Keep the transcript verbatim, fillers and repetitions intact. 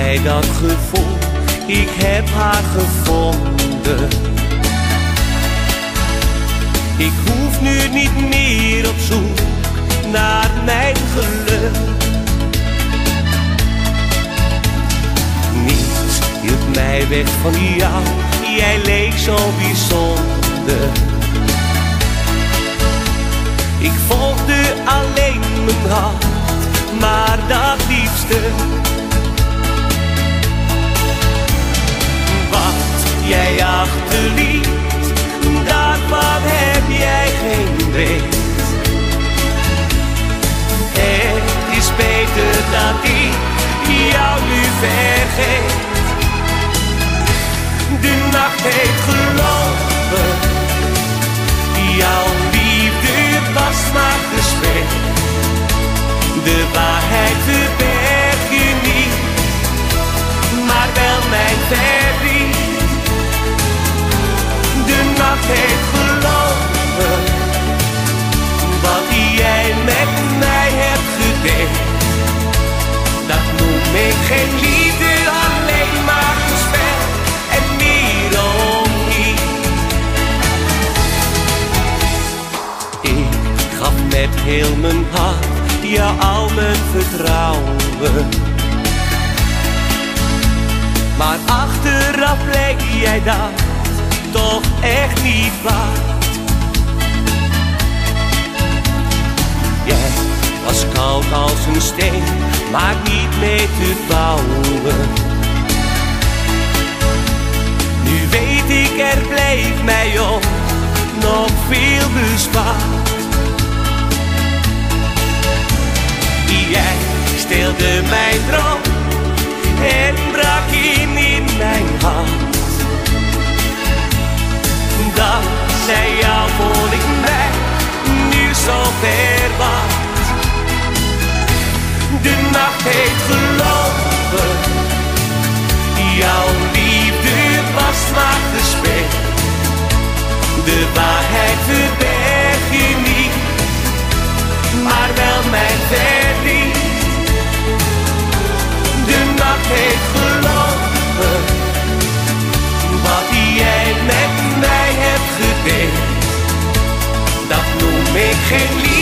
jij dat gevoel? Ik heb haar gevonden. Ik hoef nu niet meer op zoek naar mijn geluk. Niets hield mij weg van jou, jij leek zo bijzonder. Ik volgde alleen mijn hart, maar dat liefste. Wat jij achterliet, daarvan heb jij geen weet. Het is beter dat ik jou nu vergeet. De nacht heeft gelopen, jouw liefde was maar gespeeld. De waarheid verberg je niet, maar wel mijn verdriet. De nacht heeft gelopen, wat jij met mij hebt gedeeld. Dat noem ik geen liefde, alleen maar spel en meer ook niet. Ik gaf met heel mijn hart jou al mijn vertrouwen, maar achteraf bleek jij dat toch echt niet waard. Jij was koud als een steen, maar niet mee te bouwen. Nu weet ik, er bleef mij ook nog veel bespaard. Jij steelde mijn droom en brak in in mijn hart. Dankzij jou voel ik mij nu zo verwaard. De nacht heeft gelopen, jouw liefde was maar gespeeld. De waarheid verberg je niet, maar wel mijn verdriet. De nacht heeft gelopen, wat jij met mij hebt gedeeld. Dat noem ik geen liefde.